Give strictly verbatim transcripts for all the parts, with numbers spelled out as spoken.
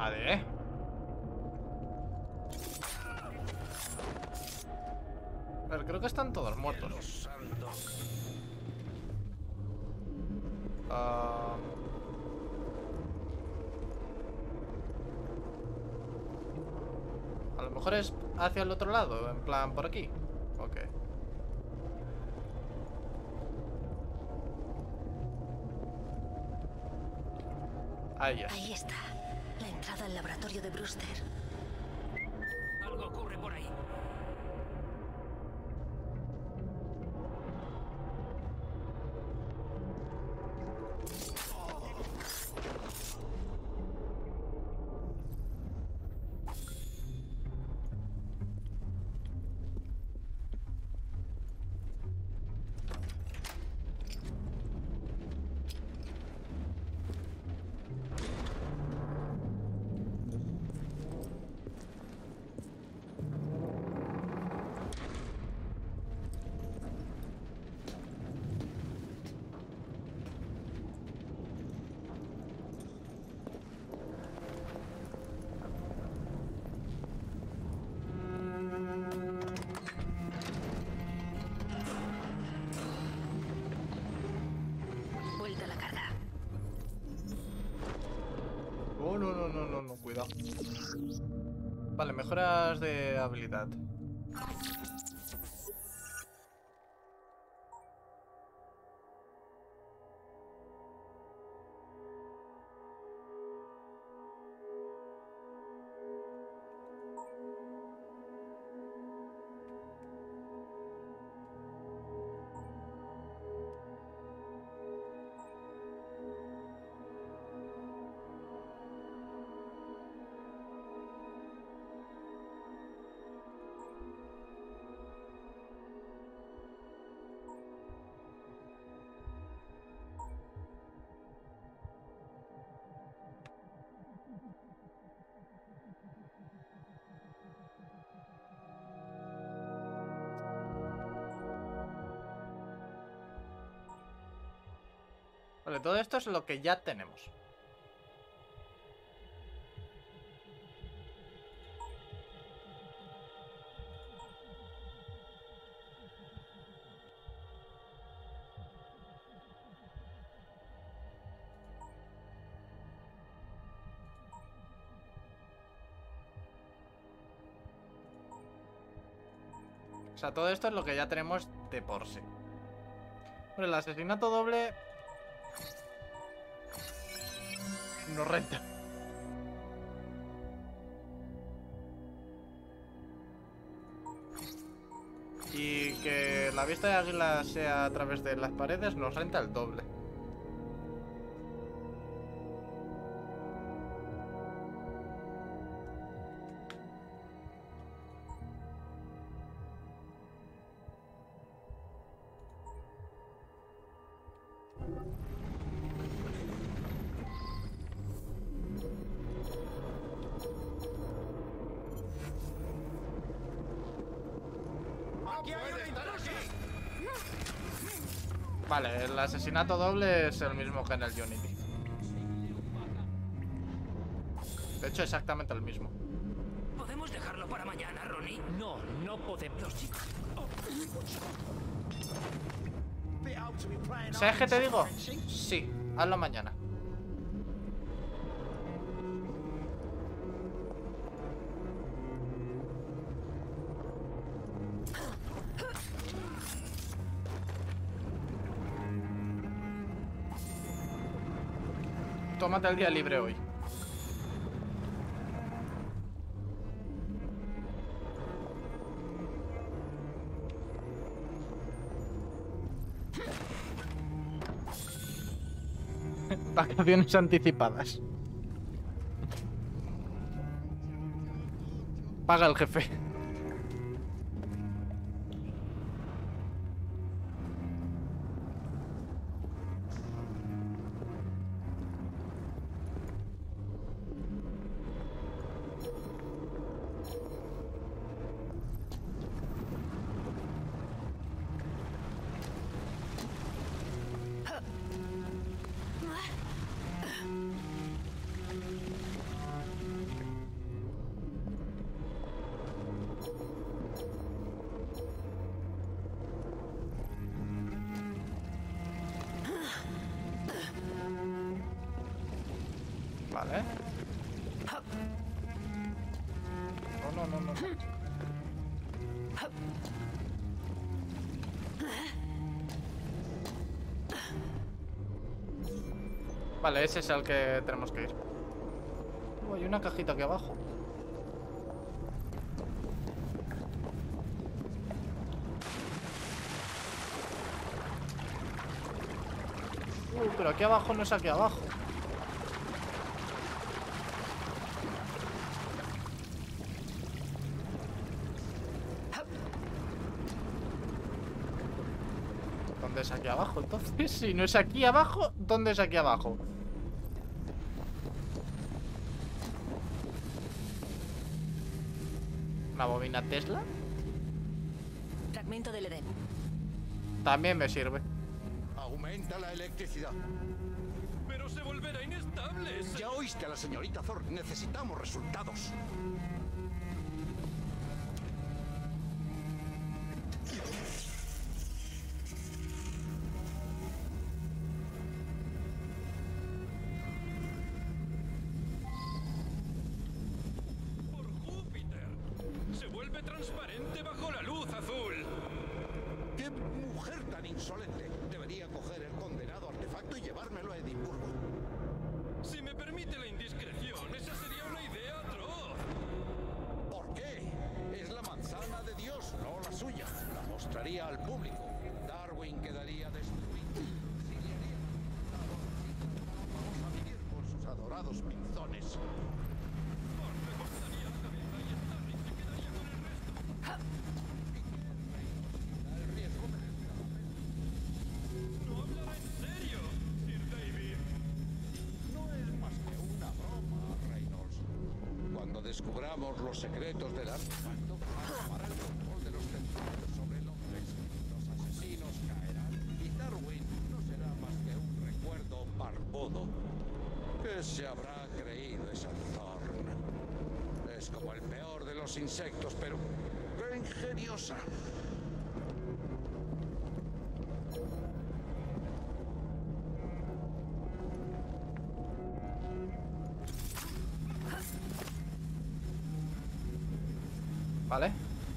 Vale. Pero creo que están todos muertos. Uh... A lo mejor es hacia el otro lado, en plan por aquí. Ok. Ahí es. Ahí está. La entrada al laboratorio de Brewster. Algo ocurre por ahí. Vuelta a la carga. Oh, no, no, no, no, no, cuidado. Vale, mejoras de habilidad. Vale, todo esto es lo que ya tenemos. O sea, todo esto es lo que ya tenemos de por sí. Bueno, el asesinato doble no renta. Y que la vista de águila sea a través de las paredes nos renta el doble. Vale, el asesinato doble es el mismo que en el Unity. De hecho, exactamente el mismo. ¿Podemos dejarlo para mañana, Ronnie? No, no podemos. Los chicos. ¿Sabes qué te digo? Sí, hazlo mañana. Tómate el día libre hoy. Vacaciones anticipadas. Paga el jefe. ¿Eh? No, no, no, no. Vale, ese es el que tenemos que ir. Oh, hay una cajita aquí abajo. Uh, pero aquí abajo no es aquí abajo. ¿Dónde es aquí abajo? Entonces, si no es aquí abajo, ¿dónde es aquí abajo? ¿Una bobina Tesla? Fragmento del Edén. También me sirve. Aumenta la electricidad. Pero se volverá inestable. se- Ya oíste a la señorita Thor. Necesitamos resultados. Por Júpiter. Se vuelve transparente bajo la luz azul. ¡Qué mujer tan insolente! Debería coger el condenado artefacto y llevármelo a Edimburgo. Si me permite la indiscreción, esa sería una idea atroz. ¿Por qué? Es la manzana de Dios, no la suya. La mostraría al público. Darwin quedaría destruido. Exiliaría a los resultados. Vamos a vivir con sus adorados pinzones. Thor me cortaría la cabeza y Starry se quedaría con el resto. El riesgo merece la pena. No hablará en serio, Sir David. No es más que una broma, Reynolds. Cuando descubramos los secretos del artefacto, tomará el control de los territorios sobre Londres. Los asesinos caerán y Darwin no será más que un recuerdo barbudo. ¿Qué se habrá creído esa Thorn? Es como el peor de los insectos, pero ¡qué ingeniosa! Vale.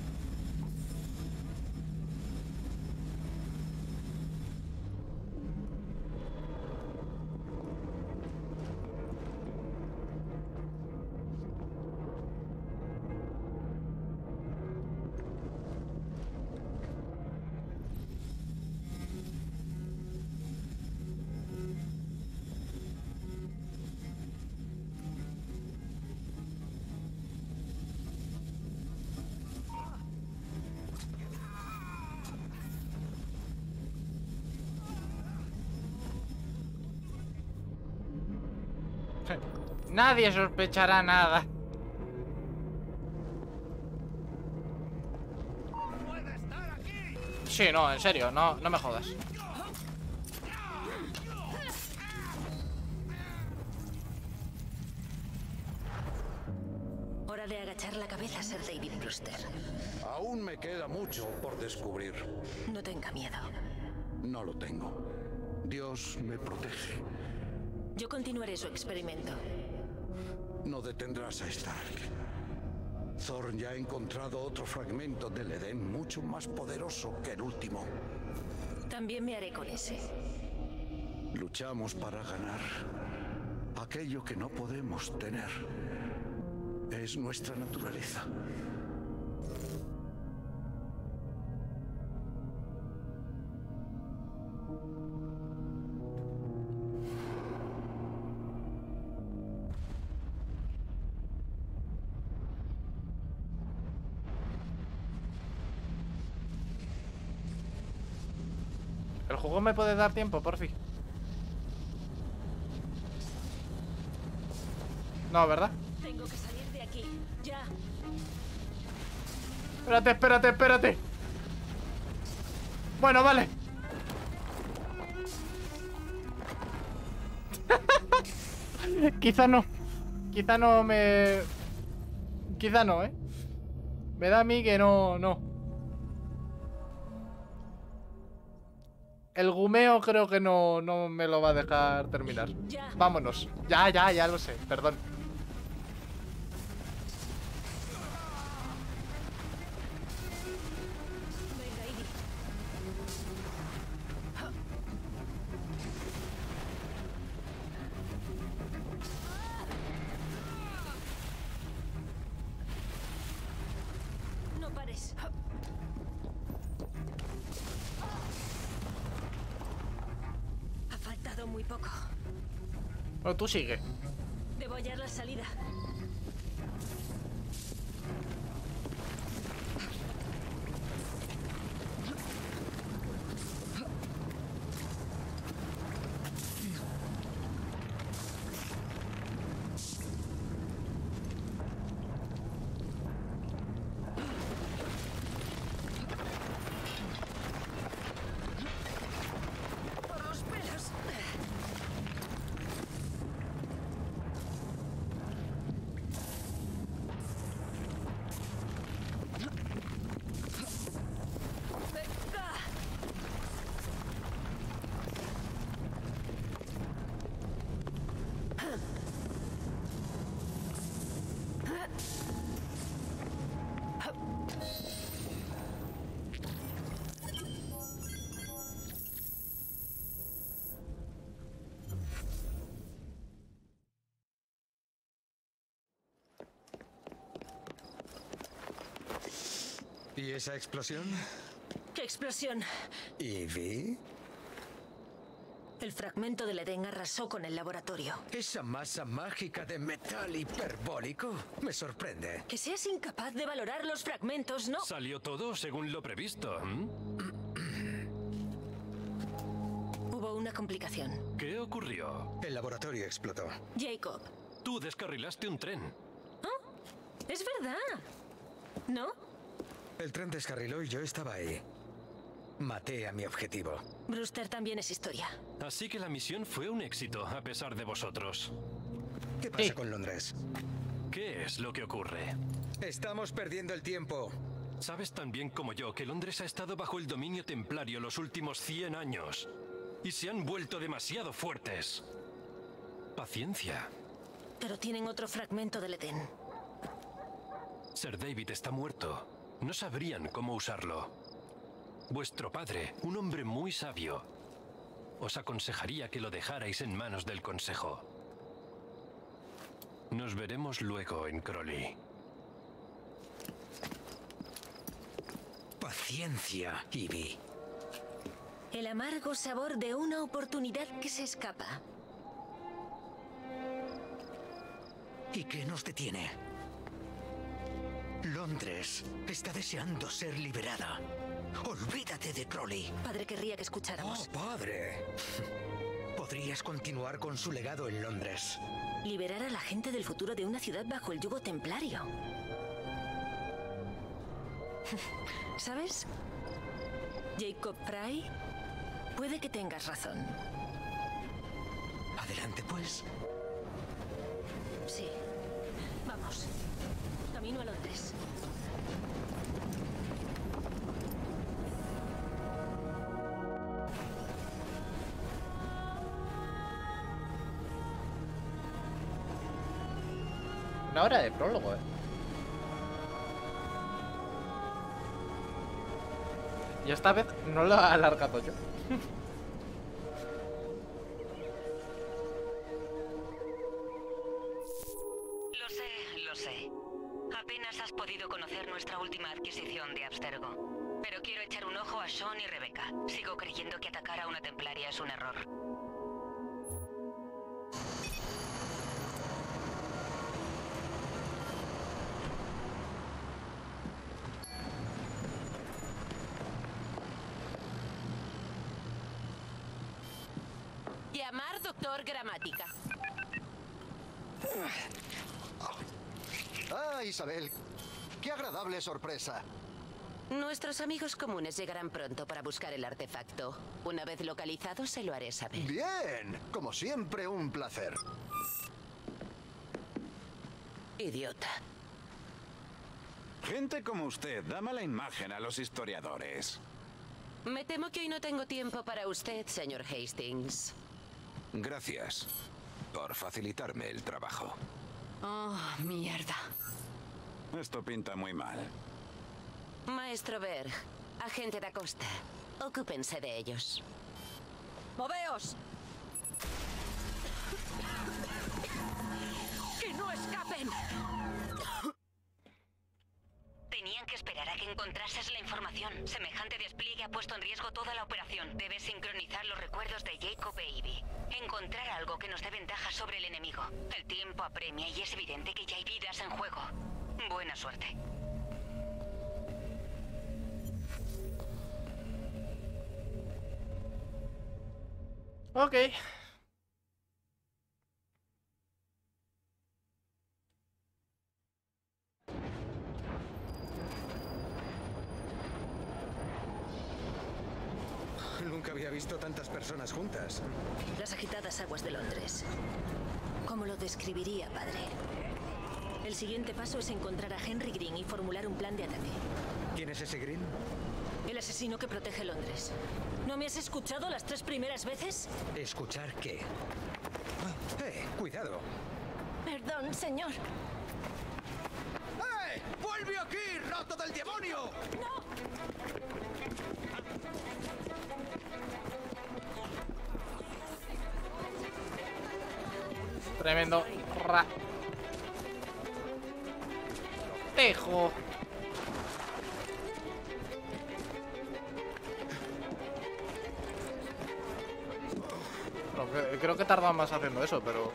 Nadie sospechará nada. Sí, no, en serio, no, no me jodas. Hora de agachar la cabeza, Sir David Brewster. Aún me queda mucho por descubrir. No tenga miedo. No lo tengo. Dios me protege. Yo continuaré su experimento. No detendrás a Stark. Thorn ya ha encontrado otro fragmento del Edén mucho más poderoso que el último. También me haré con ese. Luchamos para ganar aquello que no podemos tener. Es nuestra naturaleza. ¿El juego me puede dar tiempo, por fin? No, ¿verdad? Tengo que salir de aquí. Ya. Espérate, espérate, espérate. Bueno, vale. Quizá no. Quizá no me... Quizá no, ¿eh? Me da a mí que no, no. el gumeo creo que no, no me lo va a dejar terminar. Ya. Vámonos. Ya, ya, ya lo sé. Perdón. Venga, Ivy. No pares. Ha faltado muy poco. Bueno, tú sigue. Debo hallar la salida. Por los pelos. Venga. ¿Y esa explosión? ¿Qué explosión? ¿Ivy? El fragmento del Edén arrasó con el laboratorio. ¿Esa masa mágica de metal hiperbólico? Me sorprende. Que seas incapaz de valorar los fragmentos, ¿no? Salió todo según lo previsto. ¿m? Hubo una complicación. ¿Qué ocurrió? El laboratorio explotó. Jacob. Tú descarrilaste un tren. Es verdad. ¿No? El tren descarriló y yo estaba ahí. Maté a mi objetivo. Brewster también es historia. Así que la misión fue un éxito, a pesar de vosotros. ¿Qué pasa Sí. con Londres? ¿Qué es lo que ocurre? Estamos perdiendo el tiempo. Sabes tan bien como yo que Londres ha estado bajo el dominio templario los últimos cien años. Y se han vuelto demasiado fuertes. Paciencia. Pero tienen otro fragmento del Edén. Sir David está muerto. No sabrían cómo usarlo. Vuestro padre, un hombre muy sabio, os aconsejaría que lo dejarais en manos del Consejo. Nos veremos luego en Crowley. Paciencia, Ivy. El amargo sabor de una oportunidad que se escapa. ¿Y qué nos detiene? Londres está deseando ser liberada. Olvídate de Crowley. Padre querría que ¡Oh, escucháramos. padre! Podrías continuar con su legado en Londres. Liberar a la gente del futuro de una ciudad bajo el yugo templario. ¿Sabes? Jacob Fry, puede que tengas razón. Adelante, pues. Sí. Vamos. Camino a Londres. Una hora de prólogo, eh. Y esta vez no lo he alargado yo. Lo sé, lo sé. Apenas has podido conocer nuestra última adquisición de Abstergo. Pero quiero echar un ojo a Sean y Rebecca. Sigo creyendo que atacar a una templaria es un error. Llamar doctor Gramática. Ah, Isabel. Qué agradable sorpresa. Nuestros amigos comunes llegarán pronto para buscar el artefacto. Una vez localizado, se lo haré saber. Bien. Como siempre, un placer. Idiota. Gente como usted da mala imagen a los historiadores. Me temo que hoy no tengo tiempo para usted, señor Hastings. Gracias por facilitarme el trabajo. Oh, mierda. Esto pinta muy mal. Maestro Berg, agente da Costa, ocúpense de ellos. ¡Moveos! ¡Que no escapen! Tenían que esperar a que encontrases la información. Semejante despliegue ha puesto en riesgo toda la operación. Debes sincronizar los recuerdos de Jacob e Ivy. Encontrar algo que nos dé ventaja sobre el enemigo. El tiempo apremia y es evidente que ya hay vidas en juego. Buena suerte. Ok. Nunca había visto tantas personas juntas. Las agitadas aguas de Londres. ¿Cómo lo describiría, padre? El siguiente paso es encontrar a Henry Green y formular un plan de ataque. ¿Quién es ese Green? El asesino que protege Londres. ¿No me has escuchado las tres primeras veces? ¿Escuchar qué? ¡Eh! ¡Cuidado! Perdón, señor. ¡Eh! ¡Vuelve aquí, rato del demonio! ¡No! Tremendo ra... Tejo. Bueno, que- creo que tarda más haciendo eso, pero...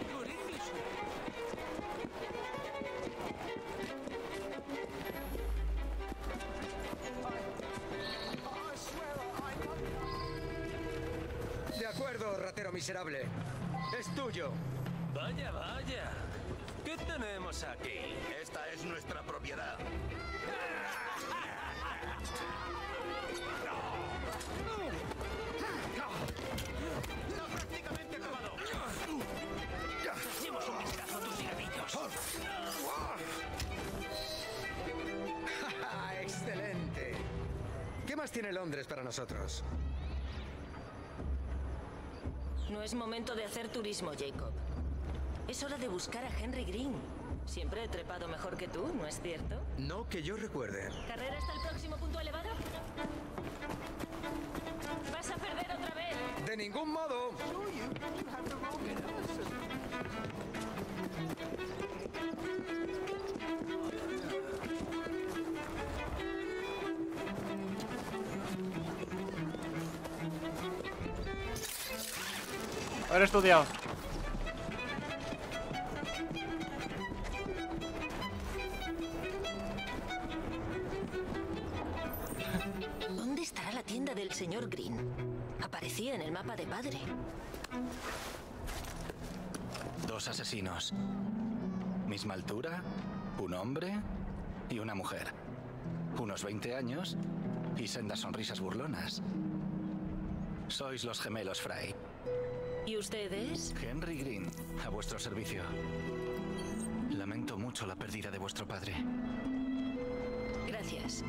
De acuerdo, ratero miserable. Es tuyo. Vaya, vaya. ¿Qué tenemos aquí? Esta es nuestra propiedad. ¡Está prácticamente acabado! ¡Echemos un vistazo a tus cigarrillos! ¡Excelente! ¿Qué más tiene Londres para nosotros? No es momento de hacer turismo, Jacob. Es hora de buscar a Henry Green. Siempre he trepado mejor que tú, ¿no es cierto? No que yo recuerde. ¿Carrera hasta el próximo punto elevado? ¿Vas a perder otra vez? ¡De ningún modo! Haber estudiado. ¿Dónde estará la tienda del señor Green? Aparecía en el mapa de padre. Dos asesinos. Misma altura, un hombre y una mujer. Unos veinte años y sendas sonrisas burlonas. Sois los gemelos Fry. ¿Y ustedes? Henry Green, a vuestro servicio. Lamento mucho la pérdida de vuestro padre. Gracias.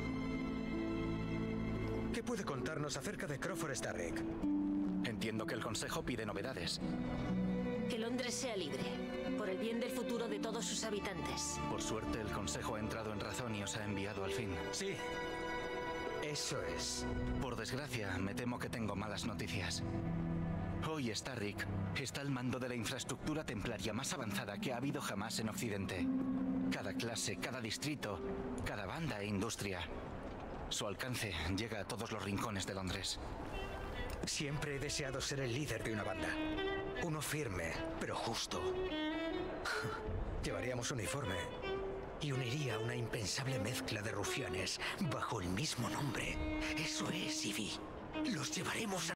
¿Qué puede contarnos acerca de Crawford Starrick? Entiendo que el Consejo pide novedades. Que Londres sea libre, por el bien del futuro de todos sus habitantes. Por suerte, el Consejo ha entrado en razón y os ha enviado al fin. Sí. Eso es. Por desgracia, me temo que tengo malas noticias. Hoy Starrick está al mando de la infraestructura templaria más avanzada que ha habido jamás en Occidente. Cada clase, cada distrito, cada banda e industria. Su alcance llega a todos los rincones de Londres. Siempre he deseado ser el líder de una banda. Uno firme, pero justo. Llevaríamos uniforme y uniría una impensable mezcla de rufianes bajo el mismo nombre. Eso es, Ivy. Los llevaremos a